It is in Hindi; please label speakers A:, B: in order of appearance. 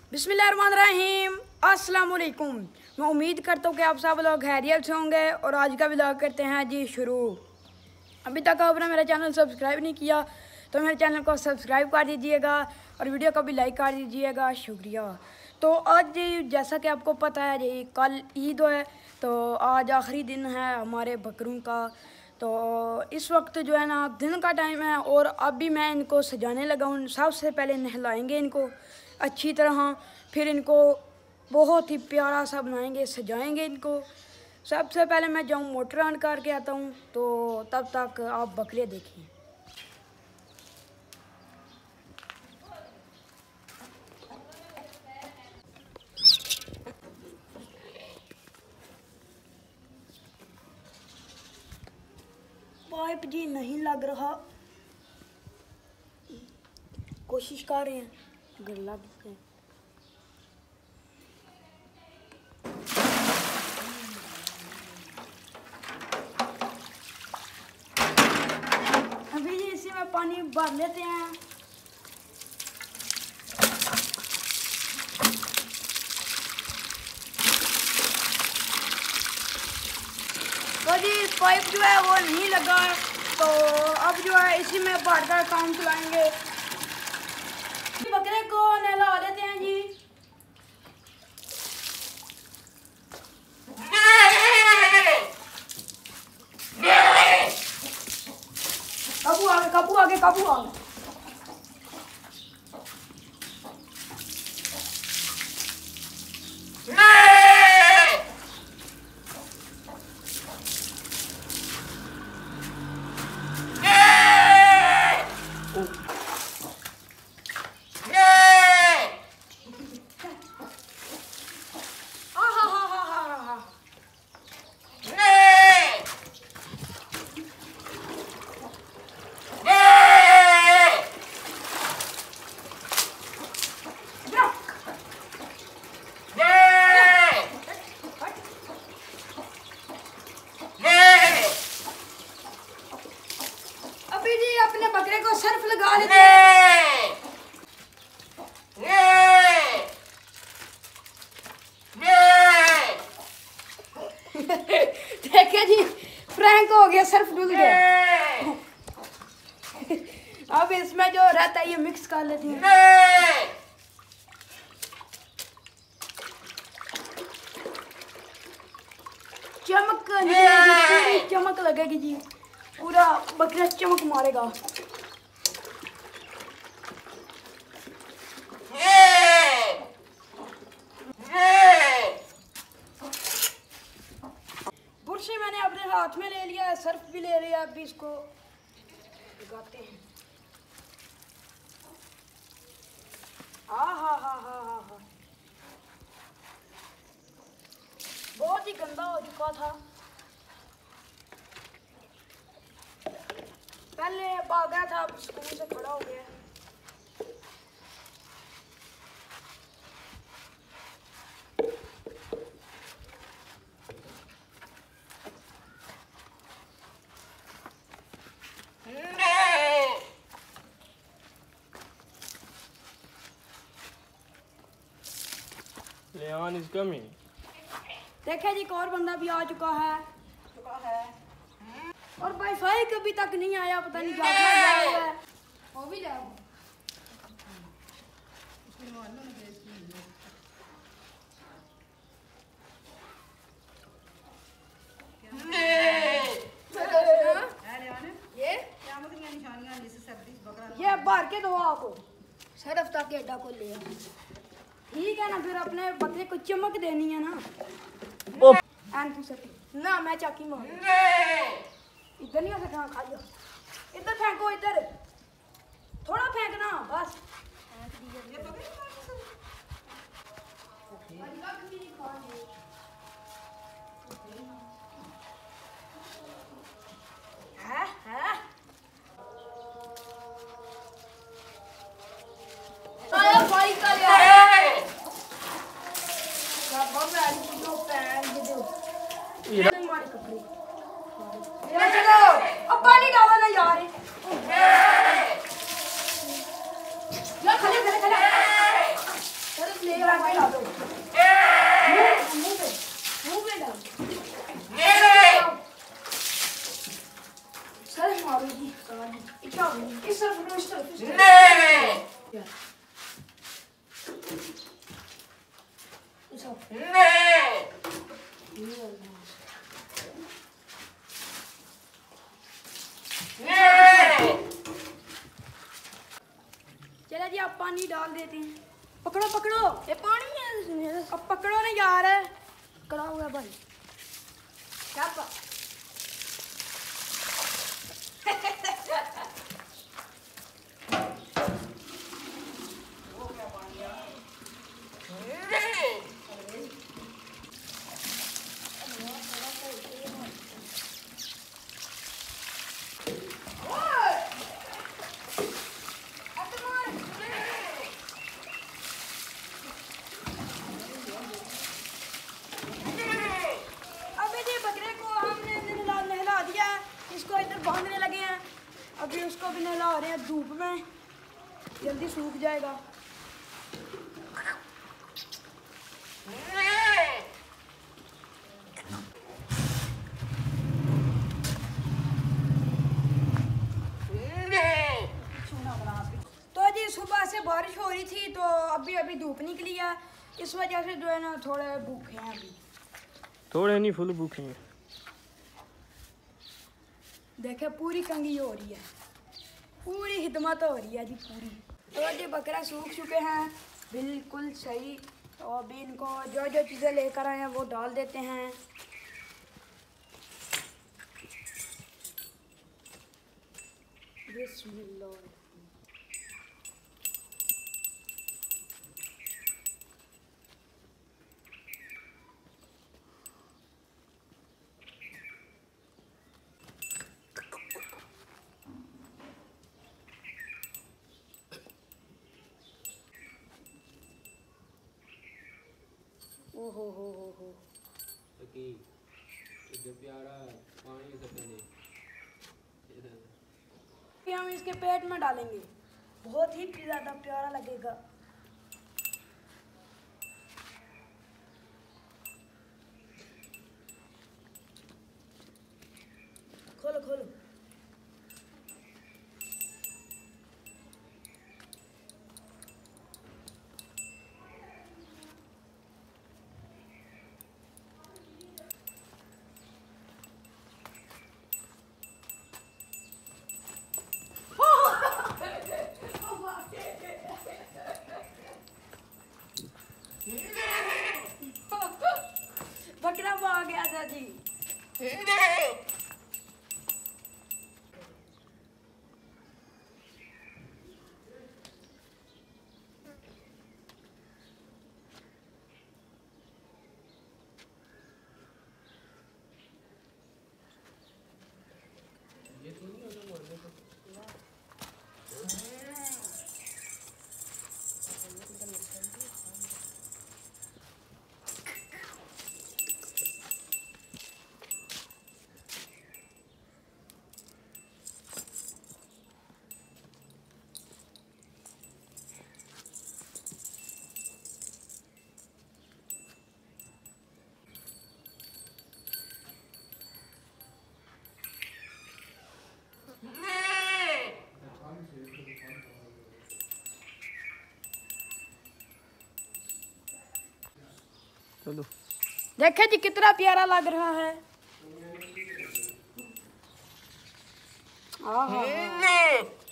A: बिस्मिल्लाहिर्रहमानिर्रहीम, अस्सलाम वालेकुम। मैं उम्मीद करता हूँ कि आप सब लोग खैरियत से होंगे और आज का व्लॉग करते हैं जी शुरू। अभी तक आपने मेरा चैनल सब्सक्राइब नहीं किया तो मेरे चैनल को सब्सक्राइब कर दीजिएगा और वीडियो को भी लाइक कर दीजिएगा, शुक्रिया। तो आज जी जैसा कि आपको पता है जी कल ईद है, तो आज आखिरी दिन है हमारे बकरों का। तो इस वक्त जो है ना दिन का टाइम है और अभी मैं इनको सजाने लगा हूँ। सबसे पहले नहलाएंगे इनको अच्छी तरह, फिर इनको बहुत ही प्यारा सा बनाएंगे, सजाएंगे इनको। सबसे पहले मैं जाऊँ मोटर ऑन करके आता हूँ, तो तब तक आप बकरे देखिए। पाइप जी नहीं लग रहा, कोशिश कर रहे हैं अगर लग जाए। अभी जी इसी में पानी भर लेते हैं। तो जी पाइप जो है वो नहीं लगा, तो अब जो है इसी में भर कर काम चलाएंगे। बकरे को नहला लेते हैं जी। काबू आगे, काबू आगे, काबू आगे। अपने बकरे को सर्फ लगा लेते हैं। देखिए जी फ्रैंक हो गया, सर्फ डुल गया। अब इसमें जो रहता है ये मिक्स कर लेते हैं। चमक निकलेगी, चमक लगेगी जी, पूरा बकरा चमक मारेगा। बुरशी मैंने अपने हाथ में ले लिया है, सर्फ भी ले लिया, अभी इसको लगाते हैं। हा बहुत ही गंदा हो चुका था। पहले भागा था, अब स्कूल से खड़ा हो गया।
B: Leon is coming.
A: देखिए जी एक और बंदा भी आ चुका है और वाईफाई कभी तक नहीं आया, पता नहीं क्या है। वो भी जाओ ये बाहर के दो आपको सरफ तक एडा को लिया, ठीक है ना। फिर अपने बकरे को चमक देनी है ना। ना मैं चाकी मार इधर नहीं आ सकता, खा लो। इधर फेंको, इधर थोड़ा फेंकना बस। अब पानी डालो ना यार। यार खले खले खले। इस तरफ इस तरफ चला जी, आप पानी डाल देते हैं। पकड़ो पकड़ो, ये पानी है, अब पकड़ो ना यार। कड़ा हुआ भाई क्या बांधने लगे हैं। अभी उसको भी नहला रहे हैं धूप में, जल्दी सूख जाएगा। तो जी सुबह से बारिश हो रही थी, तो अभी अभी धूप निकली है, इस वजह से जो है ना थोड़े भूखे हैं। अभी थोड़े नहीं, फुल भूखे हैं। देखे पूरी कंगी हो रही है, पूरी हिदमत हो रही है जी पूरी। तो ये बकरा सूख चुके हैं बिल्कुल सही। तो अभी इनको जो जो चीज़ें लेकर आए हैं वो डाल देते हैं। बिस्मिल्लाह। ओहो हो
B: कि जो प्यारा पानी से पहले
A: हम इसके पेट में डालेंगे, बहुत ही ज़्यादा प्यारा लगेगा। खोलो खोलो। बकरा भाग गया था जी।
B: ये तो नहीं होता बोलने को।
A: चलो देखे जी कितना प्यारा लग रहा है। हाँ हाँ